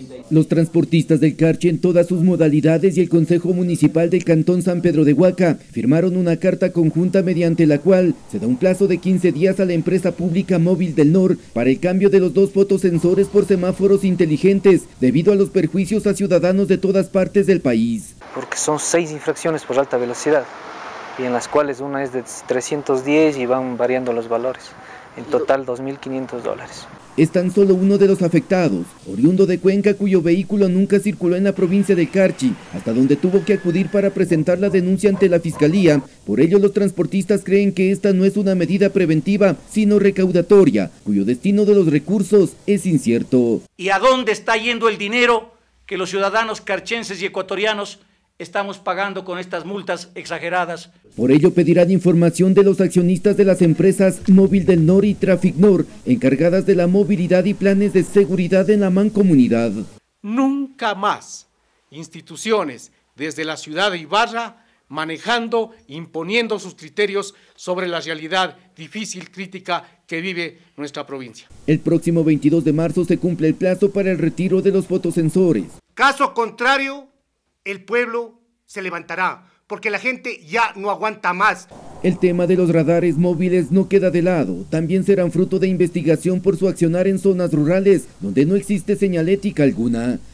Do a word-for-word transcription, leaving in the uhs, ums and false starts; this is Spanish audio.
Los transportistas del Carchi en todas sus modalidades y el Consejo Municipal del Cantón San Pedro de Huaca firmaron una carta conjunta mediante la cual se da un plazo de quince días a la empresa pública Móvil del Nor para el cambio de los dos fotosensores por semáforos inteligentes debido a los perjuicios a ciudadanos de todas partes del país. Porque son seis infracciones por alta velocidad y en las cuales una es de trescientos diez y van variando los valores. En total dos mil quinientos dólares. Es tan solo uno de los afectados, oriundo de Cuenca, cuyo vehículo nunca circuló en la provincia de Carchi, hasta donde tuvo que acudir para presentar la denuncia ante la fiscalía. Por ello, los transportistas creen que esta no es una medida preventiva, sino recaudatoria, cuyo destino de los recursos es incierto. ¿Y a dónde está yendo el dinero que los ciudadanos carchenses y ecuatorianos estamos pagando con estas multas exageradas? Por ello pedirán información de los accionistas de las empresas Móvil del Nor y Traficnor, encargadas de la movilidad y planes de seguridad en la mancomunidad. Nunca más instituciones desde la ciudad de Ibarra manejando, imponiendo sus criterios sobre la realidad difícil, crítica que vive nuestra provincia. El próximo veintidós de marzo se cumple el plazo para el retiro de los fotosensores. Caso contrario, el pueblo se levantará, porque la gente ya no aguanta más. El tema de los radares móviles no queda de lado, también serán fruto de investigación por su accionar en zonas rurales, donde no existe señalética alguna.